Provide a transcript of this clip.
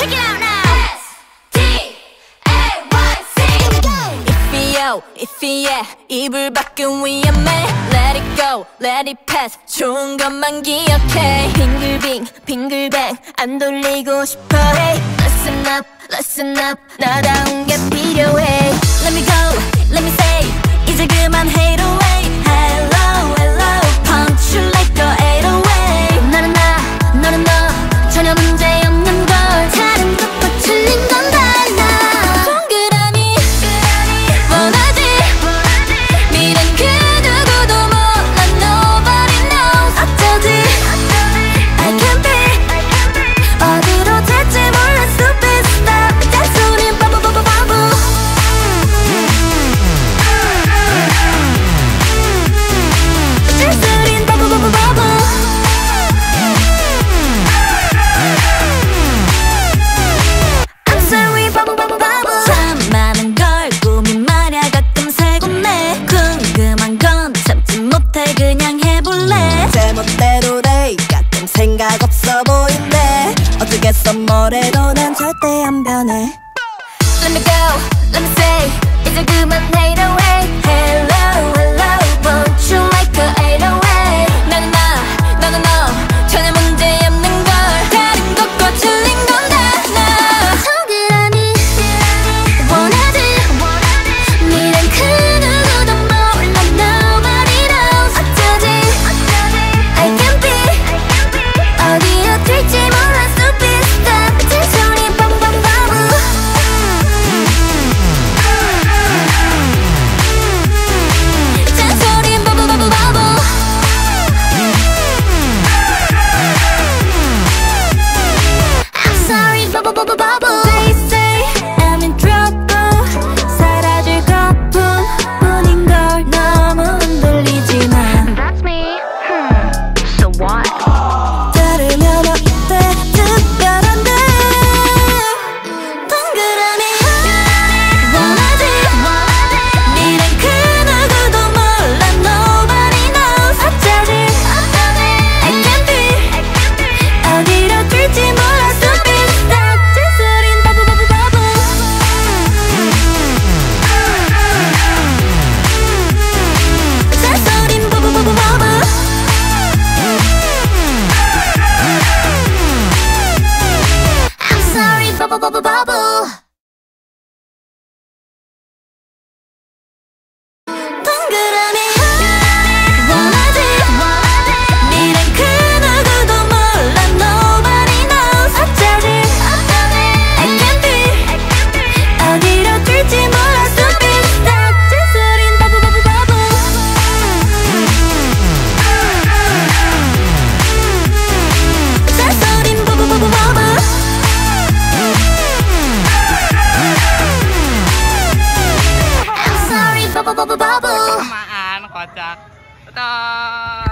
Check it out now. S-T-A-Y-C. If yeah, 이불 밖은 위험해. Let it go, let it pass. 좋은 것만 기억해. 빙글빙 안 돌리고 싶어. Hey, listen up. 나다운 게 필요해. Let me go, let me say. 이제 그만 hate away. Hello, punch you like a 808. 나는 너는 너. 전혀 문제 없는 걸. 다른 것과 틀린 건 달라. 동그라미 원하지. 미련 그 누구도 몰라. Nobody knows. 어쩌지 I can't be. 어디로 될지 몰라. Superstar. 잔소리 바보. 잔소리 바보. I'm sorry 바보. 참 많은 걸 고민 말야 가끔 살곤해. 궁금한 건 참지 못해 그냥 해볼래. 제멋대로 돼 가끔 생각 없어 보인대. 어쩌겠어 뭐래도 난 절대 안 변해. Let me go, let me say. 이제 그만 hate away. Hello, won't you like a 808. 나는 너는 너. 전혀 문제 없는 걸. 다른 것과 틀린 건 달라. 동그라미 원하지. 미련 그 누구도 몰라. Nobody knows. 어쩌지 I can't be. 어디로 튈지 몰라. Superstar. 잔소리 바보. 잔소리 바보. I'm sorry 바보. They say I'm in trouble. 사라질 거뿐인 걸 너무 흔들리지만 That's me. So what? 들으면 어때 특별한데. 동그라미 원하지. 미련 그 누구도 몰라. Nobody knows. 어쩌지 I can't be. 어디로 튈지 몰라. Superstar. 잔소린 바보. 잔소린 바보. I'm sorry 바보. 동그라미 원하지. 미련 그 누구도 몰라. Nobody knows. 어쩌지 I can't be. 어디로 튈지 몰라. Superstar. 잔소린 바보. 잔소린 바보. I'm sorry 바보. Samaan, kocak. Dadah.